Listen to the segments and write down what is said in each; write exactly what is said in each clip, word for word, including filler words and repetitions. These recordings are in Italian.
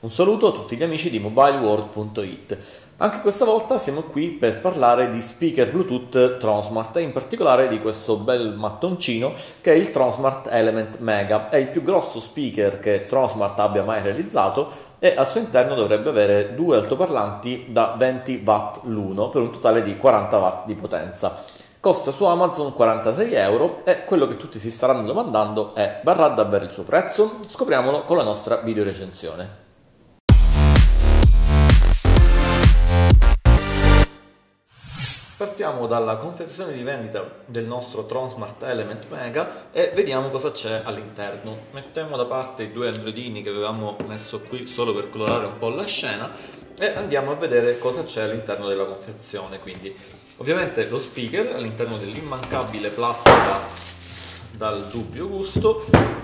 Un saluto a tutti gli amici di mobileworld punto it. Anche questa volta siamo qui per parlare di speaker Bluetooth Tronsmart e in particolare di questo bel mattoncino che è il Tronsmart Element Mega. È il più grosso speaker che Tronsmart abbia mai realizzato e al suo interno dovrebbe avere due altoparlanti da venti watt l'uno per un totale di quaranta watt di potenza. Costa su Amazon quarantasei euro e quello che tutti si staranno domandando è: varrà davvero il suo prezzo? Scopriamolo con la nostra video recensione. Partiamo dalla confezione di vendita del nostro Tronsmart Element Mega e vediamo cosa c'è all'interno. Mettiamo da parte i due androidini che avevamo messo qui solo per colorare un po' la scena e andiamo a vedere cosa c'è all'interno della confezione. Quindi, ovviamente lo speaker all'interno dell'immancabile plastica dal dubbio gusto,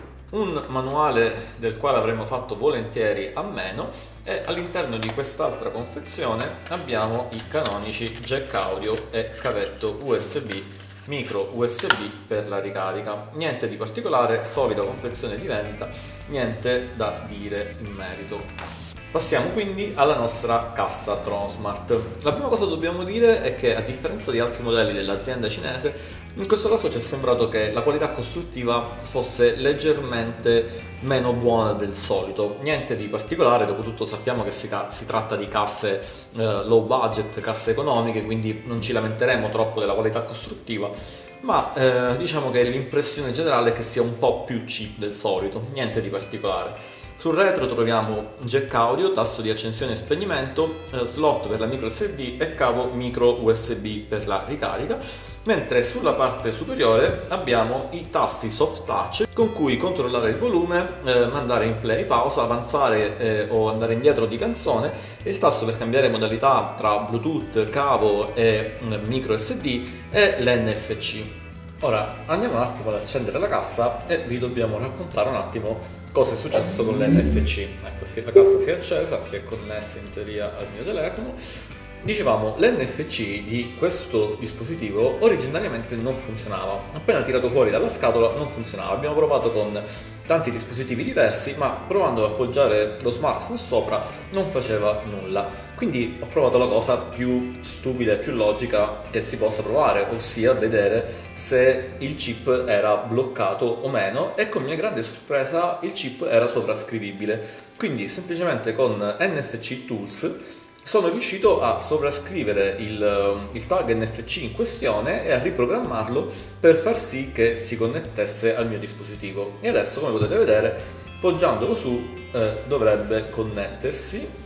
un manuale del quale avremmo fatto volentieri a meno e all'interno di quest'altra confezione abbiamo i canonici jack audio e cavetto U S B, micro U S B per la ricarica. Niente di particolare, solida confezione di vendita, niente da dire in merito. Passiamo quindi alla nostra cassa Tronsmart. La prima cosa che dobbiamo dire è che, a differenza di altri modelli dell'azienda cinese, in questo caso ci è sembrato che la qualità costruttiva fosse leggermente meno buona del solito. Niente di particolare, dopotutto sappiamo che si, si tratta di casse eh, low budget, casse economiche, quindi non ci lamenteremo troppo della qualità costruttiva, ma eh, diciamo che l'impressione generale è che sia un po' più cheap del solito, niente di particolare. Sul retro troviamo jack audio, tasto di accensione e spegnimento, eh, slot per la micro S D e cavo micro U S B per la ricarica, mentre sulla parte superiore abbiamo i tasti soft touch con cui controllare il volume, eh, mandare in play, pausa, avanzare eh, o andare indietro di canzone, e il tasto per cambiare modalità tra Bluetooth, cavo e eh, micro S D e l'N F C. Ora andiamo un attimo ad accendere la cassa e vi dobbiamo raccontare un attimo cosa è successo con l'N F C. Ecco, la cassa si è accesa, si è connessa in teoria al mio telefono. Dicevamo, l'N F C di questo dispositivo originariamente non funzionava. Appena tirato fuori dalla scatola non funzionava. Abbiamo provato con tanti dispositivi diversi, ma provando ad appoggiare lo smartphone sopra non faceva nulla. Quindi ho provato la cosa più stupida e più logica che si possa provare, ossia vedere se il chip era bloccato o meno, e con mia grande sorpresa il chip era sovrascrivibile. Quindi semplicemente con N F C Tools sono riuscito a sovrascrivere il, il tag N F C in questione e a riprogrammarlo per far sì che si connettesse al mio dispositivo. E adesso, come potete vedere, poggiandolo su eh, dovrebbe connettersi.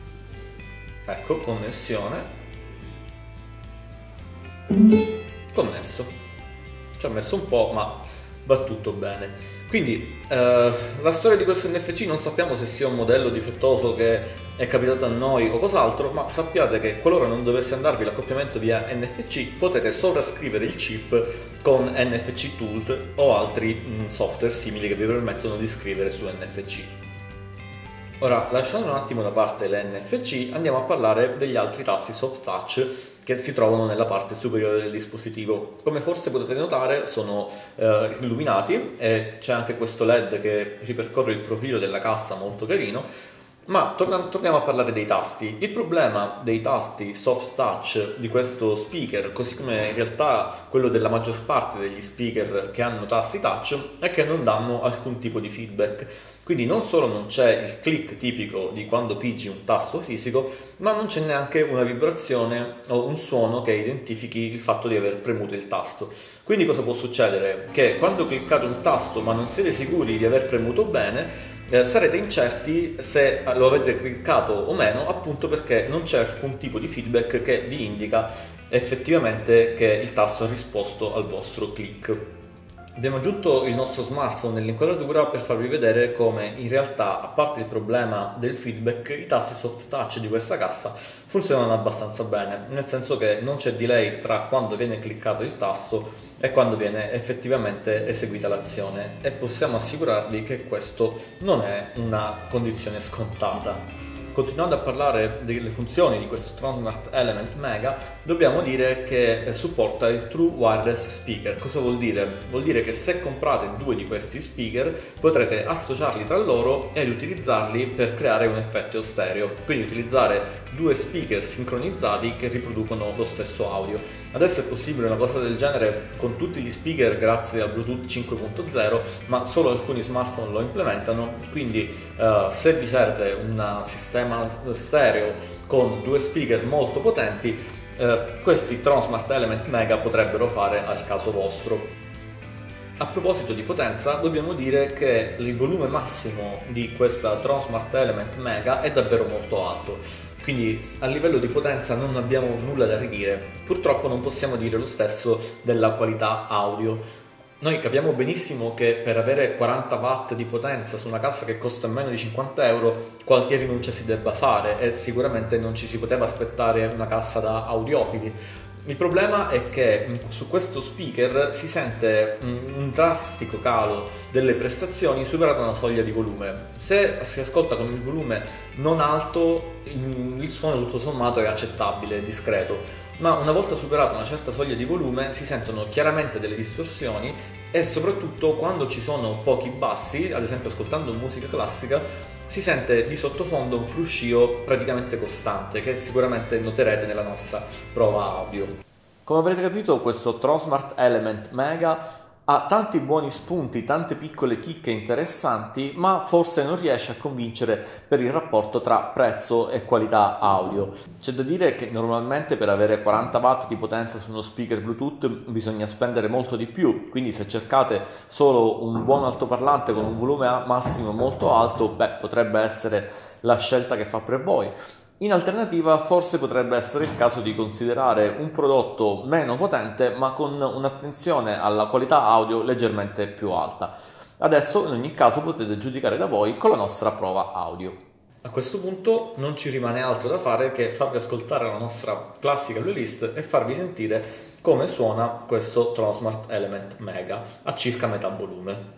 Ecco, connessione. Connesso. Ci ha messo un po', ma va tutto bene. Quindi eh, la storia di questo N F C non sappiamo se sia un modello difettoso che è capitato a noi o cos'altro, ma sappiate che qualora non dovesse andarvi l'accoppiamento via N F C potete sovrascrivere il chip con N F C Tools o altri mh, software simili che vi permettono di scrivere su N F C. Ora, lasciando un attimo da parte l'N F C, andiamo a parlare degli altri tasti soft touch che si trovano nella parte superiore del dispositivo. Come forse potete notare, sono eh, illuminati e c'è anche questo L E D che ripercorre il profilo della cassa, molto carino. Ma torniamo a parlare dei tasti. Il problema dei tasti soft touch di questo speaker, così come in realtà quello della maggior parte degli speaker che hanno tasti touch, è che non danno alcun tipo di feedback. Quindi non solo non c'è il click tipico di quando pigi un tasto fisico, ma non c'è neanche una vibrazione o un suono che identifichi il fatto di aver premuto il tasto. Quindi cosa può succedere? Che quando cliccate un tasto ma non siete sicuri di aver premuto bene, Eh, sarete incerti se lo avete cliccato o meno, appunto perché non c'è alcun tipo di feedback che vi indica effettivamente che il tasto ha risposto al vostro click. Abbiamo aggiunto il nostro smartphone nell'inquadratura per farvi vedere come in realtà, a parte il problema del feedback, i tasti soft touch di questa cassa funzionano abbastanza bene, nel senso che non c'è delay tra quando viene cliccato il tasto e quando viene effettivamente eseguita l'azione, e possiamo assicurarvi che questo non è una condizione scontata. continuando a parlare delle funzioni di questo TronSmart Element Mega, dobbiamo dire che supporta il True Wireless Speaker. Cosa vuol dire? Vuol dire che se comprate due di questi speaker potrete associarli tra loro ed utilizzarli per creare un effetto stereo, quindi utilizzare due speaker sincronizzati che riproducono lo stesso audio. Adesso è possibile una cosa del genere con tutti gli speaker grazie al Bluetooth cinque punto zero, ma solo alcuni smartphone lo implementano, quindi uh, se vi serve un sistema stereo con due speaker molto potenti, uh, questi TronSmart Element Mega potrebbero fare al caso vostro. A proposito di potenza, dobbiamo dire che il volume massimo di questa TronSmart Element Mega è davvero molto alto. Quindi a livello di potenza non abbiamo nulla da ridire. Purtroppo non possiamo dire lo stesso della qualità audio. Noi capiamo benissimo che per avere quaranta watt di potenza su una cassa che costa meno di cinquanta euro qualche rinuncia si debba fare e sicuramente non ci si poteva aspettare una cassa da audiofili. Il problema è che su questo speaker si sente un drastico calo delle prestazioni superata una soglia di volume. Se si ascolta con il volume non alto, il suono tutto sommato è accettabile, è discreto, ma una volta superata una certa soglia di volume si sentono chiaramente delle distorsioni e soprattutto quando ci sono pochi bassi, ad esempio ascoltando musica classica, si sente di sottofondo un fruscio praticamente costante che sicuramente noterete nella nostra prova audio. Come avrete capito, questo TronSmart Element Mega ha tanti buoni spunti, tante piccole chicche interessanti, ma forse non riesce a convincere per il rapporto tra prezzo e qualità audio. C'è da dire che normalmente per avere quaranta watt di potenza su uno speaker Bluetooth bisogna spendere molto di più, quindi se cercate solo un buon altoparlante con un volume massimo molto alto, beh, potrebbe essere la scelta che fa per voi. In alternativa, forse potrebbe essere il caso di considerare un prodotto meno potente ma con un'attenzione alla qualità audio leggermente più alta. Adesso, in ogni caso, potete giudicare da voi con la nostra prova audio. A questo punto non ci rimane altro da fare che farvi ascoltare la nostra classica playlist e farvi sentire come suona questo TronSmart Element Mega a circa metà volume.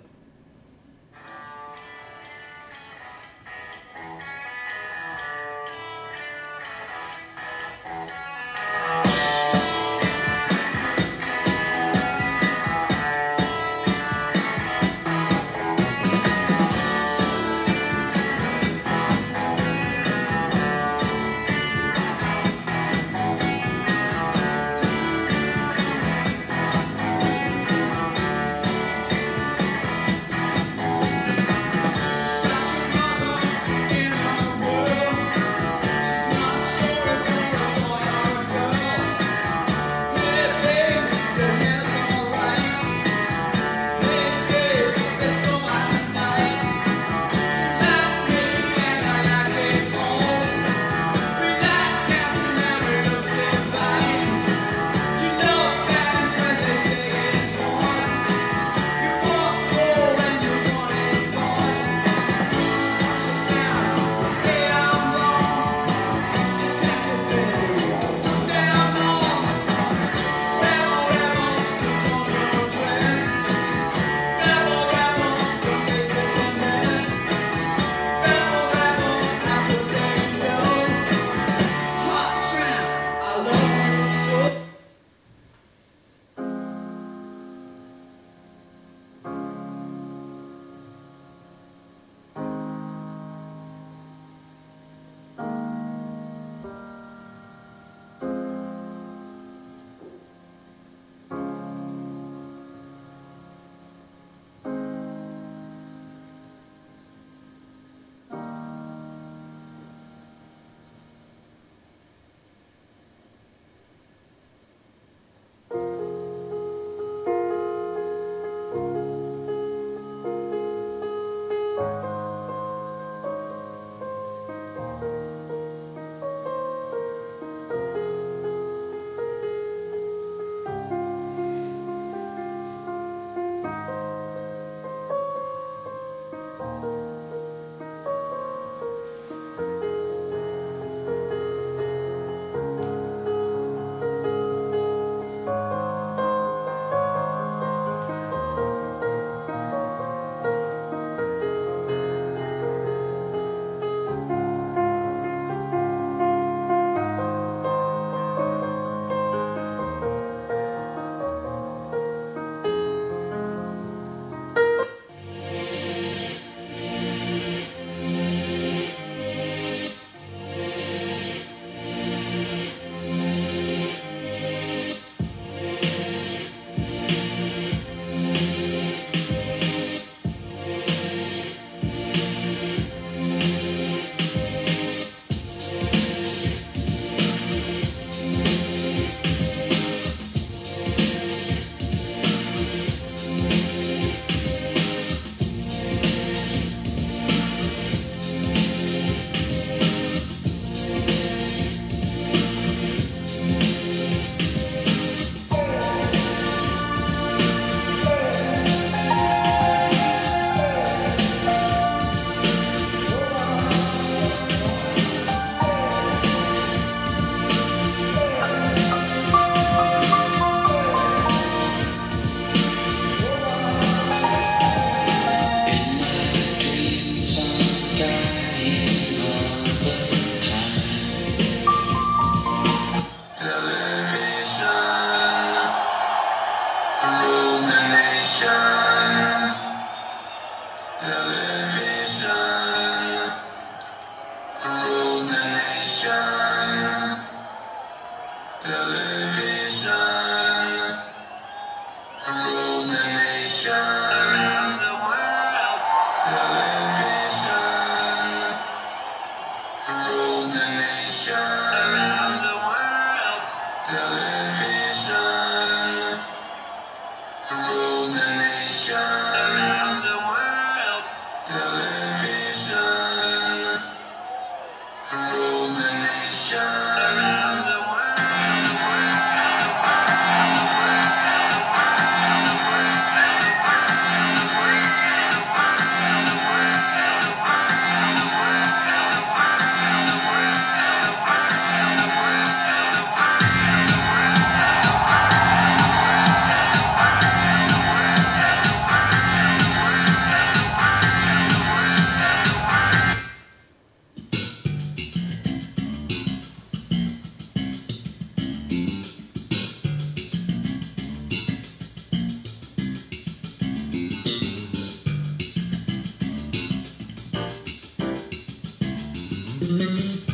Ciao.